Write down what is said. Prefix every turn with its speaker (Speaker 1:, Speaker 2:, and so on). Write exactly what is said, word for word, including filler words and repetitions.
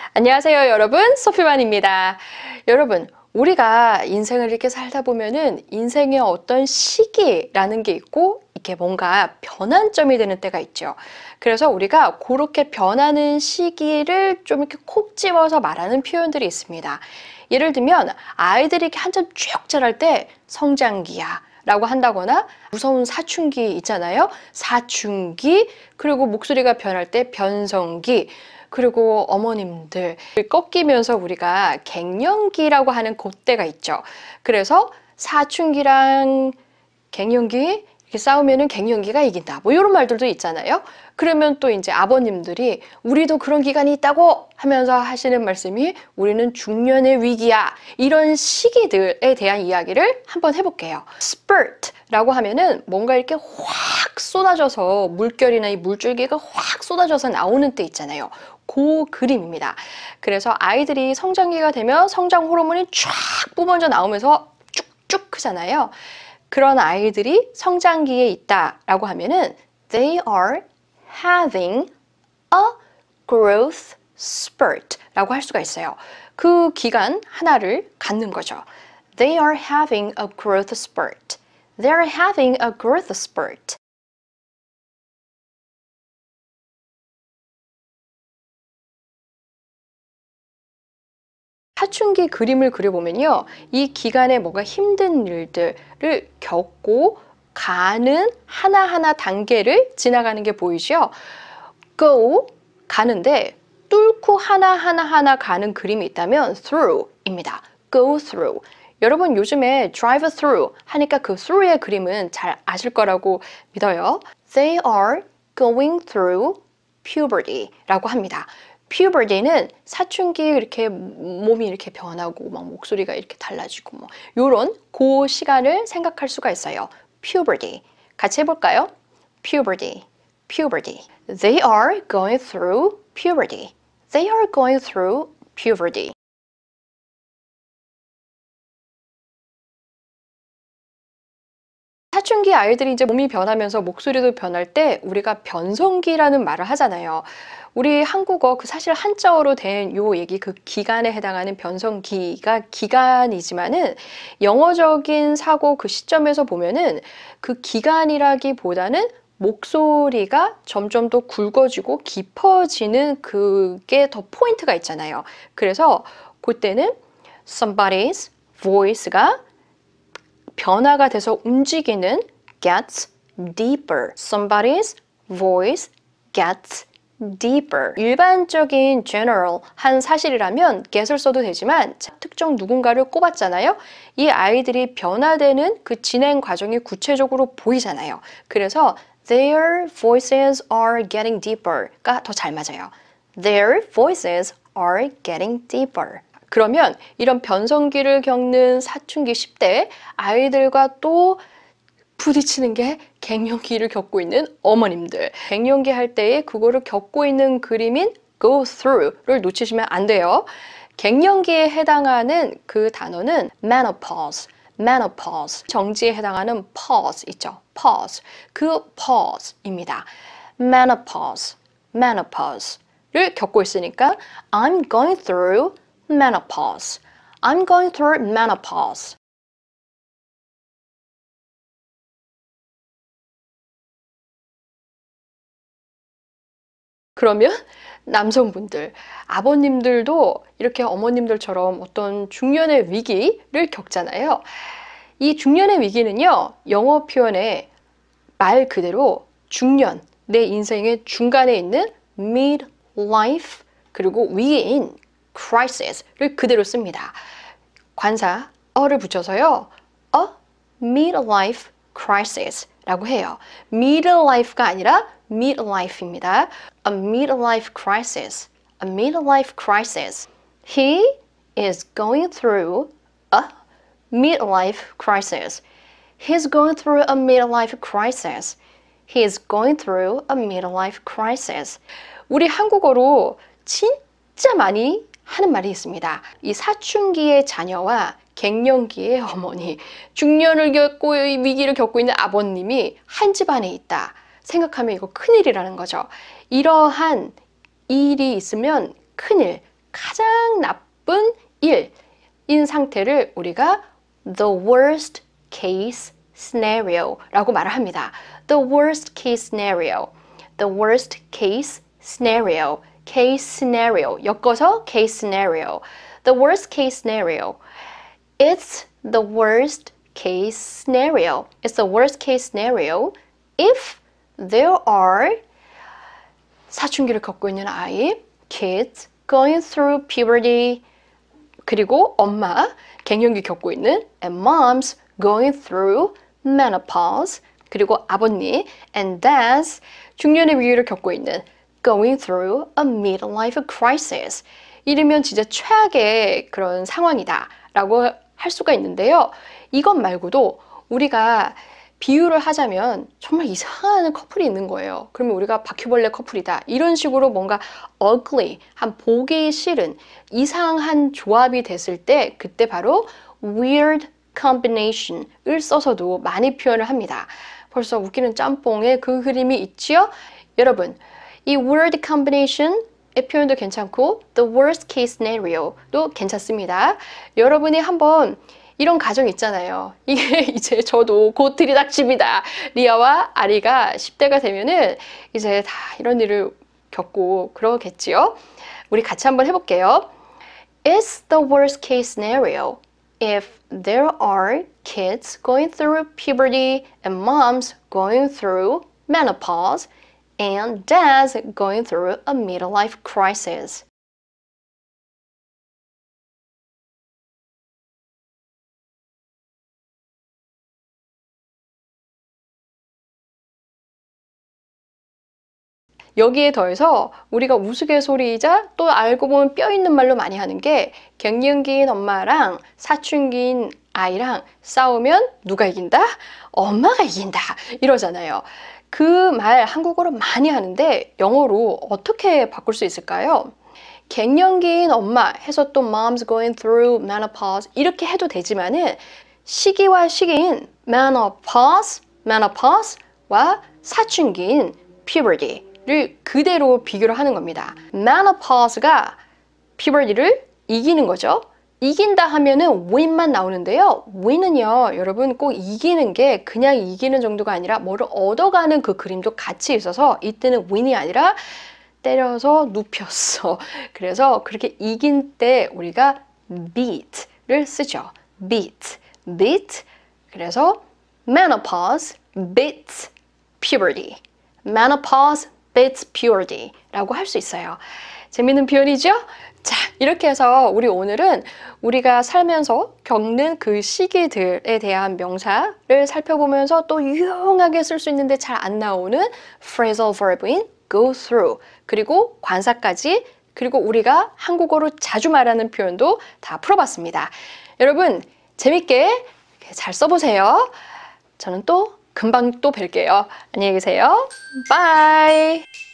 Speaker 1: 안녕하세요, 여러분. 소피만입니다. 여러분, 우리가 인생을 이렇게 살다 보면은 인생의 어떤 시기라는 게 있고 이렇게 뭔가 변환점이 되는 때가 있죠. 그래서 우리가 그렇게 변하는 시기를 좀 이렇게 콕 집어서 말하는 표현들이 있습니다. 예를 들면 아이들이 이렇게 한참 쭉 자랄 때 성장기야 라고 한다거나 무서운 사춘기 있잖아요. 사춘기, 그리고 목소리가 변할 때 변성기, 그리고 어머님들 꺾이면서 우리가 갱년기라고 하는 그때가 있죠. 그래서 사춘기랑 갱년기 이렇게 싸우면은 갱년기가 이긴다. 뭐 이런 말들도 있잖아요. 그러면 또 이제 아버님들이 우리도 그런 기간이 있다고 하면서 하시는 말씀이 우리는 중년의 위기야. 이런 시기들에 대한 이야기를 한번 해볼게요. spurt라고 하면은 뭔가 이렇게 확 쏟아져서 물결이나 이 물줄기가 확 쏟아져서 나오는 때 있잖아요. 그 그림입니다. 그래서 아이들이 성장기가 되면 성장 호르몬이 쫙 뿜어져 나오면서 쭉쭉 크잖아요. 그런 아이들이 성장기에 있다라고 하면은 they are having a growth spurt라고 할 수가 있어요. 그 기간 하나를 갖는 거죠. They are having a growth spurt. They are having a growth spurt. 사춘기 그림을 그려보면요. 이 기간에 뭔가 힘든 일들을 겪고 가는 하나하나 단계를 지나가는 게 보이죠? go, 가는데 뚫고 하나하나 하나 가는 그림이 있다면 through입니다. go through. 여러분 요즘에 drive through 하니까 그 through의 그림은 잘 아실 거라고 믿어요. They are going through puberty라고 합니다. puberty는 사춘기 이렇게 몸이 이렇게 변하고 막 목소리가 이렇게 달라지고 뭐 요런 그 시간을 생각할 수가 있어요. puberty. 같이 해볼까요? puberty, puberty. They are going through puberty. They are going through puberty. 사춘기 아이들이 이제 몸이 변하면서 목소리도 변할 때 우리가 변성기라는 말을 하잖아요. 우리 한국어 그 사실 한자어로 된 요 얘기 그 기간에 해당하는 변성기가 기간이지만은 영어적인 사고 그 시점에서 보면은 그 기간이라기보다는 목소리가 점점 더 굵어지고 깊어지는 그게 더 포인트가 있잖아요. 그래서 그때는 somebody's voice가 변화가 돼서 움직이는 gets deeper. Somebody's voice gets deeper. 일반적인 general 한 사실이라면 get을 써도 되지만 특정 누군가를 꼽았잖아요. 이 아이들이 변화되는 그 진행 과정이 구체적으로 보이잖아요. 그래서 their voices are getting deeper가 더 잘 맞아요. Their voices are getting deeper. 그러면 이런 변성기를 겪는 사춘기 십 대 아이들과 또 부딪히는 게 갱년기를 겪고 있는 어머님들. 갱년기 할 때에 그거를 겪고 있는 그림인 go through를 놓치시면 안 돼요. 갱년기에 해당하는 그 단어는 menopause, menopause. 정지에 해당하는 pause 있죠. pause. 그 pause입니다. menopause, menopause를 겪고 있으니까 I'm going through menopause. I'm going through menopause. 그러면 남성분들, 아버님들도 이렇게 어머님들처럼 어떤 중년의 위기를 겪잖아요. 이 중년의 위기는요, 영어 표현에 말 그대로 중년, 내 인생의 중간에 있는 midlife, 그리고 위인 crisis를 그대로 씁니다. 관사 어를 붙여서요. a midlife crisis라고 해요. midlife가 아니라 midlife입니다. a midlife crisis. a midlife crisis. He is going through a midlife crisis. He's going through a midlife crisis. He is going through a midlife crisis. 우리 한국어로 진짜 많이 하는 말이 있습니다. 이 사춘기의 자녀와 갱년기의 어머니, 중년을 겪고 위기를 겪고 있는 아버님이 한 집안에 있다 생각하면 이거 큰일이라는 거죠. 이러한 일이 있으면 큰일, 가장 나쁜 일인 상태를 우리가 the worst case scenario라고 말을 합니다. The worst case scenario, the worst case scenario, case scenario, 엮어서 case scenario, the worst case scenario. It's the worst case scenario. It's the worst case scenario if there are 사춘기를 겪고 있는 아이, kids going through puberty, 그리고 엄마, 갱년기 겪고 있는 and moms going through menopause, 그리고 아버님 and dads 중년의 위기를 겪고 있는 going through a midlife crisis. 이러면 진짜 최악의 그런 상황이다 라고 할 수가 있는데요. 이것 말고도 우리가 비유를 하자면 정말 이상한 커플이 있는 거예요. 그러면 우리가 바퀴벌레 커플이다. 이런 식으로 뭔가 ugly, 한 보기 싫은 이상한 조합이 됐을 때 그때 바로 weird combination을 써서도 많이 표현을 합니다. 벌써 웃기는 짬뽕에 그 그림이 있지요? 여러분, 이 word combination의 표현도 괜찮고 the worst case scenario도 괜찮습니다. 여러분이 한번 이런 가정 있잖아요. 이게 이제 저도 곧 들이닥칩니다. 리아와 아리가 십 대가 되면은 이제 다 이런 일을 겪고 그러겠지요. 우리 같이 한번 해볼게요. It's the worst case scenario if there are kids going through puberty and moms going through menopause and dads going through a midlife crisis. 여기에 더해서 우리가 우스갯소리이자 또 알고 보면 뼈 있는 말로 많이 하는 게 갱년기인 엄마랑 사춘기인 아이랑 싸우면 누가 이긴다? 엄마가 이긴다 이러잖아요. 그 말 한국어로 많이 하는데 영어로 어떻게 바꿀 수 있을까요? 갱년기인 엄마 해서 또 mom's going through menopause 이렇게 해도 되지만은 시기와 시기인 menopause, menopause와 사춘기인 puberty 를 그대로 비교를 하는 겁니다. menopause가 puberty를 이기는 거죠. 이긴다 하면은 win만 나오는데요. win은요, 여러분 꼭 이기는 게 그냥 이기는 정도가 아니라 뭐를 얻어가는 그 그림도 같이 있어서 이때는 win이 아니라 때려서 눕혔어. 그래서 그렇게 이긴 때 우리가 beat를 쓰죠. beat, beat. 그래서 menopause beats puberty. menopause beats puberty라고 할 수 있어요. 재밌는 표현이죠? 자, 이렇게 해서 우리 오늘은 우리가 살면서 겪는 그 시기들에 대한 명사를 살펴보면서 또 유용하게 쓸 수 있는데 잘 안 나오는 phrasal verb인 go through 그리고 관사까지 그리고 우리가 한국어로 자주 말하는 표현도 다 풀어봤습니다. 여러분 재밌게 잘 써보세요. 저는 또 금방 또 뵐게요. 안녕히 계세요. 바이.